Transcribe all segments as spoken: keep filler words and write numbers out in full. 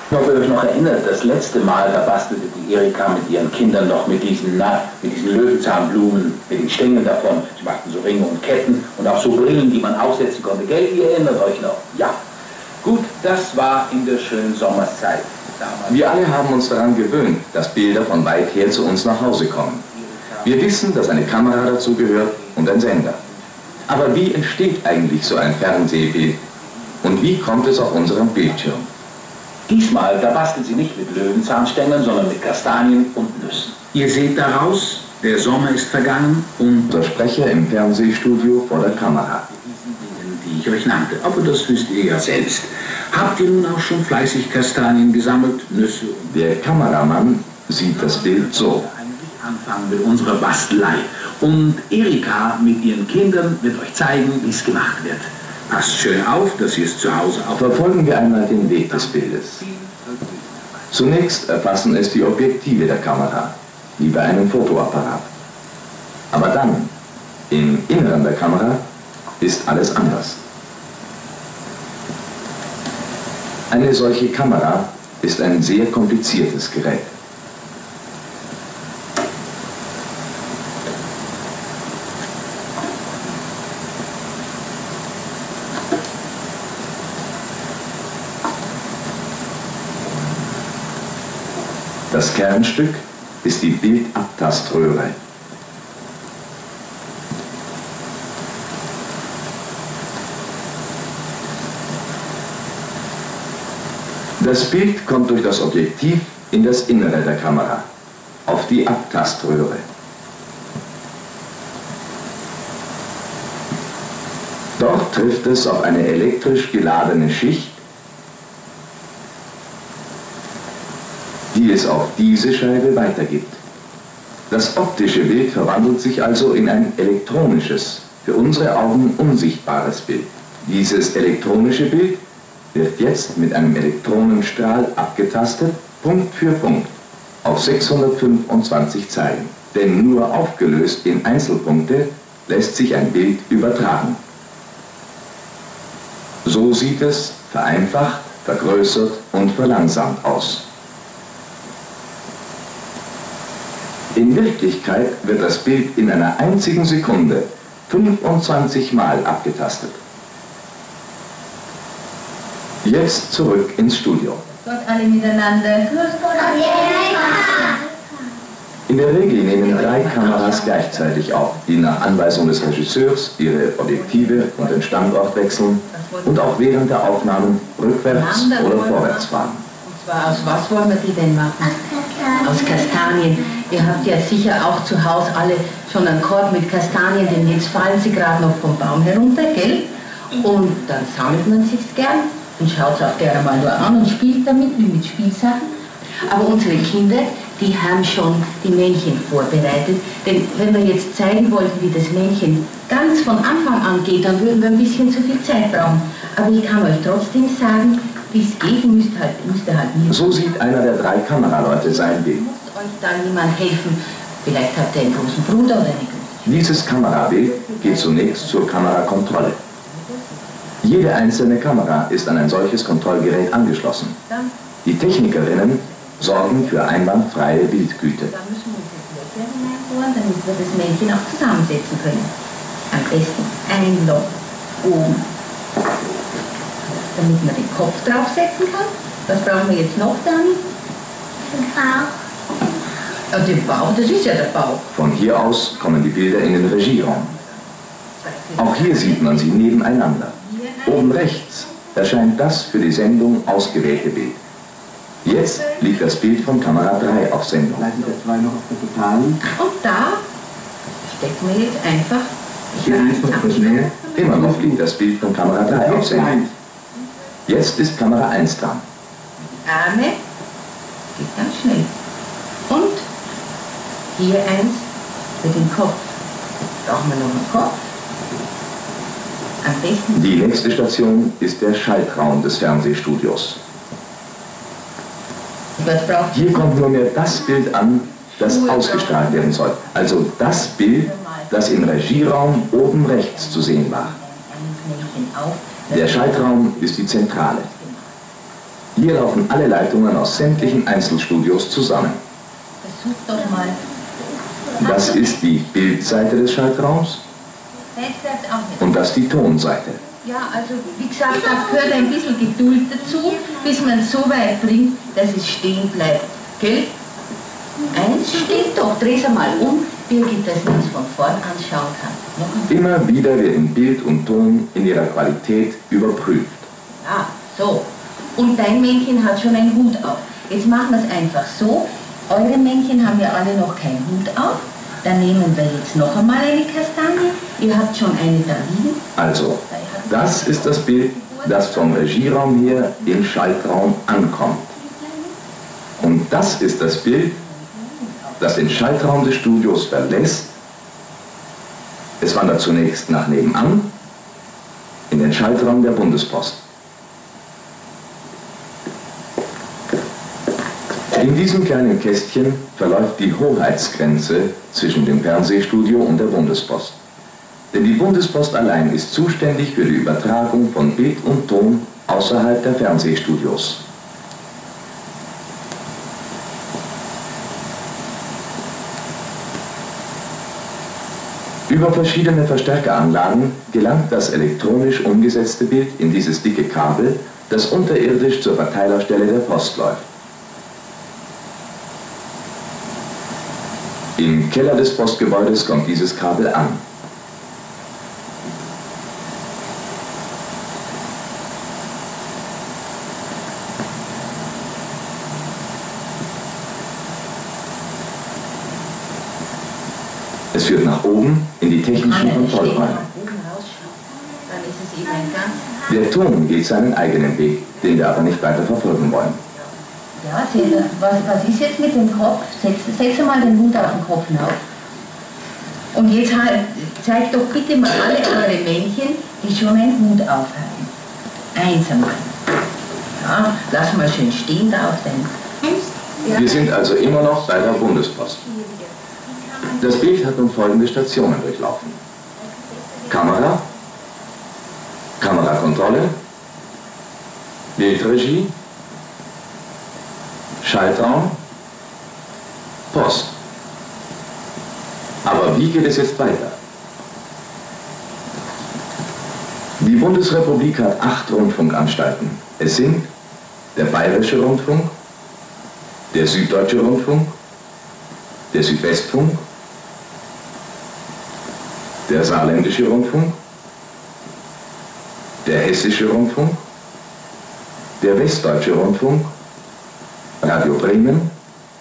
Ob ihr euch noch erinnert, das letzte Mal, da bastelte die Erika mit ihren Kindern noch mit diesen, na, mit diesen Löwenzahnblumen, mit den Stängeln davon. Sie machten so Ringe und Ketten und auch so Brillen, die man aufsetzen konnte. Gell, ihr erinnert euch noch? Ja. Gut, das war in der schönen Sommerszeit. Damals wir alle haben uns daran gewöhnt, dass Bilder von weit her zu uns nach Hause kommen. Wir wissen, dass eine Kamera dazu gehört und ein Sender. Aber wie entsteht eigentlich so ein Fernsehbild? Und wie kommt es auf unserem Bildschirm? Diesmal, da bastelt sie nicht mit Löwenzahnstängeln, sondern mit Kastanien und Nüssen. Ihr seht daraus, der Sommer ist vergangen und der Sprecher im Fernsehstudio vor der Kamera. Dingen, die ich euch nannte, aber das wisst ihr ja selbst. Habt ihr nun auch schon fleißig Kastanien gesammelt, Nüsse? Der Kameramann sieht das Bild so. Anfangen mit unserer Bastelei. Und Erika mit ihren Kindern wird euch zeigen, wie es gemacht wird. Passt schön auf, dass ihr es zu Hause auch... Verfolgen wir einmal den Weg des Bildes. Zunächst erfassen es die Objektive der Kamera, wie bei einem Fotoapparat. Aber dann, im Inneren der Kamera, ist alles anders. Eine solche Kamera ist ein sehr kompliziertes Gerät. Das Kernstück ist die Bildabtaströhre. Das Bild kommt durch das Objektiv in das Innere der Kamera, auf die Abtaströhre. Dort trifft es auf eine elektrisch geladene Schicht, die es auf diese Scheibe weitergibt. Das optische Bild verwandelt sich also in ein elektronisches, für unsere Augen unsichtbares Bild. Dieses elektronische Bild wird jetzt mit einem Elektronenstrahl abgetastet, Punkt für Punkt, auf sechshundertfünfundzwanzig Zeilen. Denn nur aufgelöst in Einzelpunkte lässt sich ein Bild übertragen. So sieht es vereinfacht, vergrößert und verlangsamt aus. In Wirklichkeit wird das Bild in einer einzigen Sekunde fünfundzwanzig Mal abgetastet. Jetzt zurück ins Studio. Gott, alle miteinander. In der Regel nehmen drei Kameras gleichzeitig auf, die nach Anweisung des Regisseurs ihre Objektive und den Standort wechseln und auch während der Aufnahmen rückwärts oder vorwärts fahren. Und zwar aus was wollen wir die denn machen? Aus Kastanien. Ihr habt ja sicher auch zu Hause alle schon einen Korb mit Kastanien, denn jetzt fallen sie gerade noch vom Baum herunter, gell? Und dann sammelt man sich's gern und schaut es auch gerne mal nur an und spielt damit, wie mit Spielsachen. Aber unsere Kinder, die haben schon die Männchen vorbereitet, denn wenn wir jetzt zeigen wollten, wie das Männchen ganz von Anfang an geht, dann würden wir ein bisschen zu viel Zeit brauchen. Aber ich kann euch trotzdem sagen, wie es geht, müsst halt, müsst ihr halt nie. So sieht einer der drei Kameraleute sein Bild. Muss euch da jemand helfen? Vielleicht habt ihr einen großen Bruder oder eine große. Dieses Kamerabild geht zunächst zur Kamerakontrolle. Jede einzelne Kamera ist an ein solches Kontrollgerät angeschlossen. Die Technikerinnen sorgen für einwandfreie Bildgüte. Da müssen wir uns jetzt Löcher hineinbohren, damit wir das Männchen auch zusammensetzen können. Am besten ein Loch oben, damit man den Kopf draufsetzen kann. Was brauchen wir jetzt noch, Dani? Den Bauch. Ja, den Bauch, das ist ja der Bauch. Von hier aus kommen die Bilder in den Regieraum. Auch hier sieht man sie nebeneinander. Oben rechts erscheint das für die Sendung ausgewählte Bild. Jetzt liegt das Bild von Kamera drei auf Sendung. Bleiben wir zwei noch auf der totalen. Und da stecken wir jetzt einfach. Hier ist noch etwas näher. Immer noch liegt das Bild von Kamera drei auf Sendung. Jetzt ist Kamera eins dran. Arme, geht ganz schnell. Und hier eins für den Kopf. Brauchen wir noch einen Kopf. Am besten. Die nächste Station ist der Schaltraum des Fernsehstudios. Was braucht Hier kommt nur mehr das Bild an, das ausgestrahlt werden soll. Also das Bild, das im Regieraum oben rechts zu sehen war. Der Schaltraum ist die Zentrale. Hier laufen alle Leitungen aus sämtlichen Einzelstudios zusammen. Versuch doch mal. Das ist die Bildseite des Schaltraums und das die Tonseite. Ja, also wie gesagt, da gehört ein bisschen Geduld dazu, bis man es so weit bringt, dass es stehen bleibt. Gell? Eins steht doch, dreh's einmal um, Birgit das jetzt von vorn anschauen kann. Immer wieder werden Bild und Ton in ihrer Qualität überprüft. Ja, so. Und dein Männchen hat schon einen Hut auf. Jetzt machen wir es einfach so. Eure Männchen haben ja alle noch keinen Hut auf. Dann nehmen wir jetzt noch einmal eine Kastanie. Ihr habt schon eine da liegen. Also, das ist das Bild, das vom Regieraum her im Schaltraum ankommt. Und das ist das Bild, das den Schaltraum des Studios verlässt. Es wandert zunächst nach nebenan in den Schaltraum der Bundespost. In diesem kleinen Kästchen verläuft die Hoheitsgrenze zwischen dem Fernsehstudio und der Bundespost. Denn die Bundespost allein ist zuständig für die Übertragung von Bild und Ton außerhalb der Fernsehstudios. Über verschiedene Verstärkeranlagen gelangt das elektronisch umgesetzte Bild in dieses dicke Kabel, das unterirdisch zur Verteilerstelle der Post läuft. Im Keller des Postgebäudes kommt dieses Kabel an. Es führt nach oben in die technischen Kontrollräume. Der Ton geht seinen eigenen Weg, den wir aber nicht weiter verfolgen wollen. Ja, was, was ist jetzt mit dem Kopf? Setz, setz mal den Hut auf den Kopf auf. Und jetzt halt, zeigt doch bitte mal alle eure Männchen, die schon einen Hut aufhaben. Eins einmal. Ja, lass mal schön stehen da auf den. Wir sind also immer noch bei der Bundespost. Das Bild hat nun folgende Stationen durchlaufen. Kamera, Kamerakontrolle, Bildregie, Schaltraum, Post. Aber wie geht es jetzt weiter? Die Bundesrepublik hat acht Rundfunkanstalten. Es sind der Bayerische Rundfunk, der Süddeutsche Rundfunk, der Südwestfunk, der Saarländische Rundfunk, der Hessische Rundfunk, der Westdeutsche Rundfunk, Radio Bremen,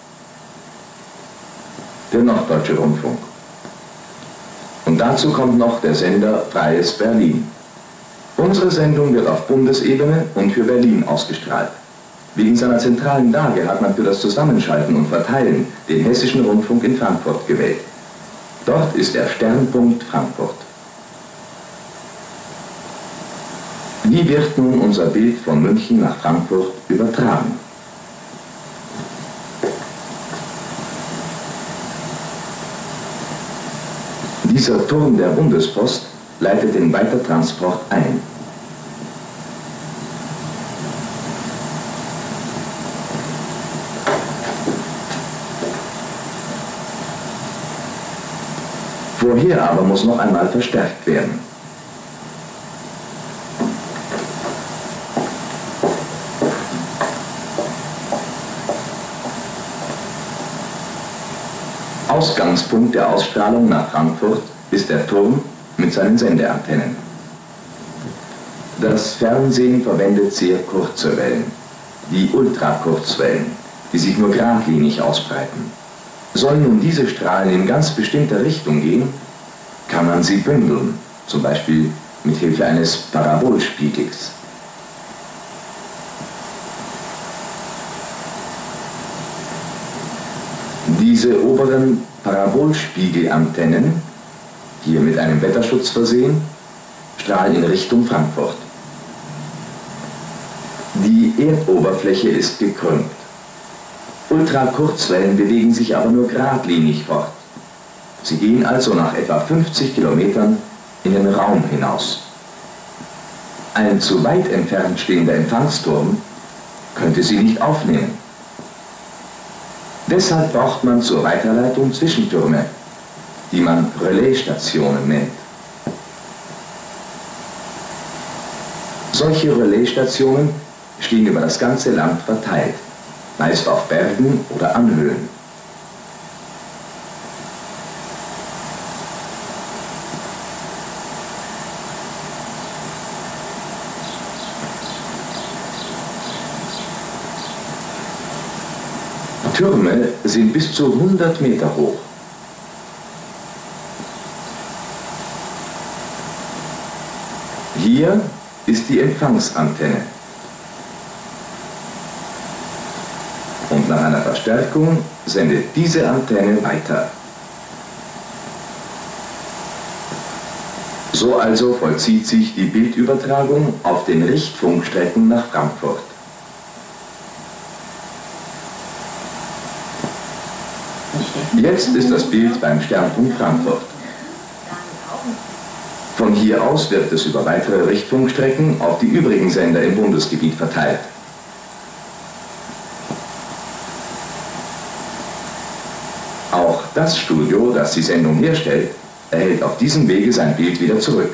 der Norddeutsche Rundfunk. Und dazu kommt noch der Sender Freies Berlin. Unsere Sendung wird auf Bundesebene und für Berlin ausgestrahlt. Wegen seiner zentralen Lage hat man für das Zusammenschalten und Verteilen den Hessischen Rundfunk in Frankfurt gewählt. Dort ist der Sternpunkt Frankfurt. Wie wird nun unser Bild von München nach Frankfurt übertragen? Dieser Turm der Bundespost leitet den Weitertransport ein. Vorher aber muss noch einmal verstärkt werden. Ausgangspunkt der Ausstrahlung nach Frankfurt ist der Turm mit seinen Sendeantennen. Das Fernsehen verwendet sehr kurze Wellen, die Ultrakurzwellen, die sich nur geradlinig ausbreiten. Sollen nun diese Strahlen in ganz bestimmter Richtung gehen, kann man sie bündeln, zum Beispiel mit Hilfe eines Parabolspiegels. Diese oberen Parabolspiegelantennen, hier mit einem Wetterschutz versehen, strahlen in Richtung Frankfurt. Die Erdoberfläche ist gekrümmt. Ultrakurzwellen bewegen sich aber nur geradlinig fort. Sie gehen also nach etwa fünfzig Kilometern in den Raum hinaus. Ein zu weit entfernt stehender Empfangsturm könnte sie nicht aufnehmen. Deshalb braucht man zur Weiterleitung Zwischentürme, die man Relaisstationen nennt. Solche Relaisstationen stehen über das ganze Land verteilt, meist auf Bergen oder Anhöhen. Türme sind bis zu hundert Meter hoch. Hier ist die Empfangsantenne. Und nach einer Verstärkung sendet diese Antenne weiter. So also vollzieht sich die Bildübertragung auf den Richtfunkstrecken nach Frankfurt. Jetzt ist das Bild beim Sternpunkt Frankfurt. Von hier aus wird es über weitere Richtfunkstrecken auf die übrigen Sender im Bundesgebiet verteilt. Auch das Studio, das die Sendung herstellt, erhält auf diesem Wege sein Bild wieder zurück.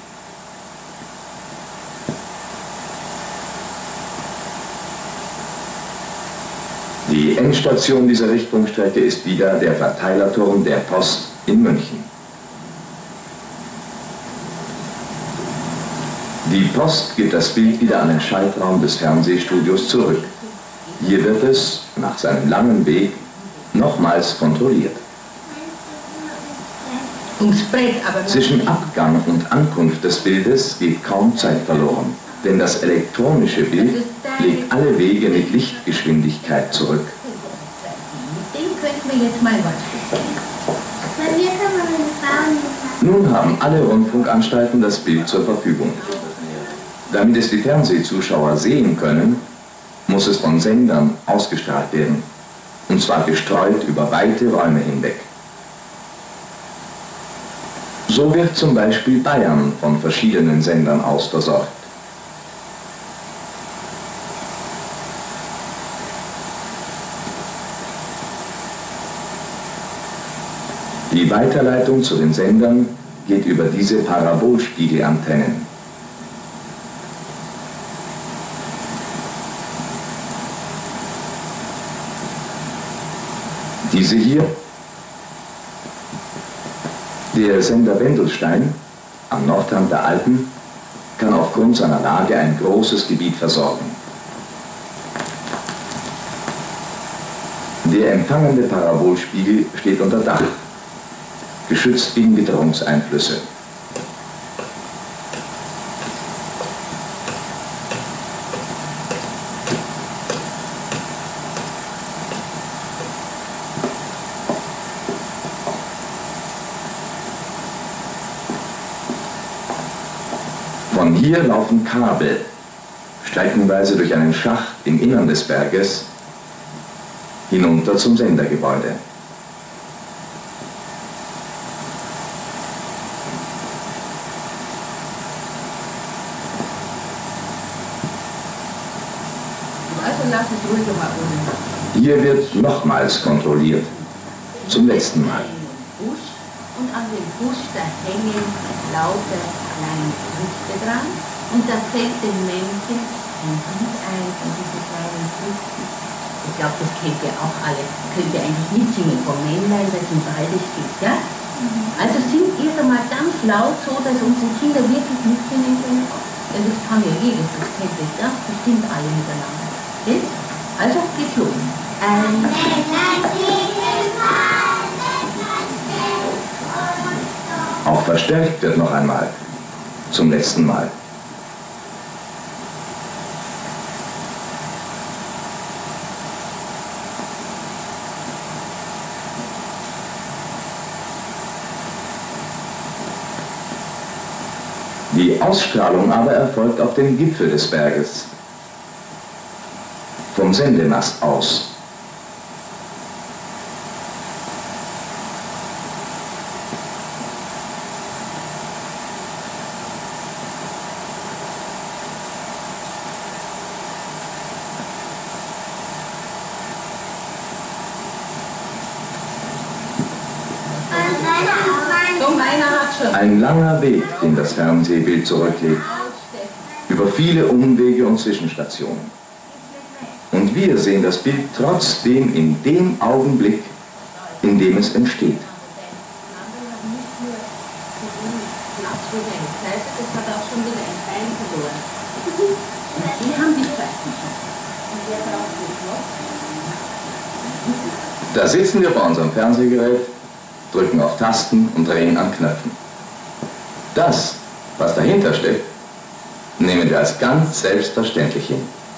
Die Endstation dieser Richtfunkstrecke ist wieder der Verteilerturm der Post in München. Die Post gibt das Bild wieder an den Schaltraum des Fernsehstudios zurück. Hier wird es, nach seinem langen Weg, nochmals kontrolliert. Zwischen Abgang und Ankunft des Bildes geht kaum Zeit verloren, denn das elektronische Bild legt alle Wege mit Lichtgeschwindigkeit zurück. Nun haben alle Rundfunkanstalten das Bild zur Verfügung. Damit es die Fernsehzuschauer sehen können, muss es von Sendern ausgestrahlt werden, und zwar gestreut über weite Räume hinweg. So wird zum Beispiel Bayern von verschiedenen Sendern aus versorgt. Die Weiterleitung zu den Sendern geht über diese Parabolspiegelantennen. Diese hier, der Sender Wendelstein am Nordrand der Alpen, kann aufgrund seiner Lage ein großes Gebiet versorgen. Der empfangende Parabolspiegel steht unter Dach, geschützt gegen Witterungseinflüsse. Von hier laufen Kabel, streckenweise durch einen Schacht im Innern des Berges, hinunter zum Sendergebäude. Hier wird nochmals kontrolliert, zum letzten Mal. Und an dem Busch, da hängen lauter kleine Früchte dran und da fällt dem Männchen ein Lied ein von diesen kleinen Früchten. Ich glaube, das kennt ihr auch alle. Könnt ihr eigentlich mitsingen vom Männlein, das im Walde steht, ja? Mhm. Also singt ihr da mal ganz laut, so dass unsere Kinder wirklich mitsingen können. Ja, das kann ja jeder, das kennt ihr ganz bestimmt alle miteinander. Okay? Also geht's los. Ein Männlein fliegt im Wald. Auch verstärkt wird noch einmal, zum letzten Mal. Die Ausstrahlung aber erfolgt auf dem Gipfel des Berges, vom Sendemast aus. meiner hat schon. Ein langer Weg, den das Fernsehbild zurücklegt. Über viele Umwege und Zwischenstationen. Und wir sehen das Bild trotzdem in dem Augenblick, in dem es entsteht. Das hat auch schon wieder ein Bein verloren. Die haben die Zeichen schon. Da sitzen wir vor unserem Fernsehgerät, drücken auf Tasten und drehen an Knöpfen. Das, was dahinter steckt, nehmen wir als ganz selbstverständlich hin.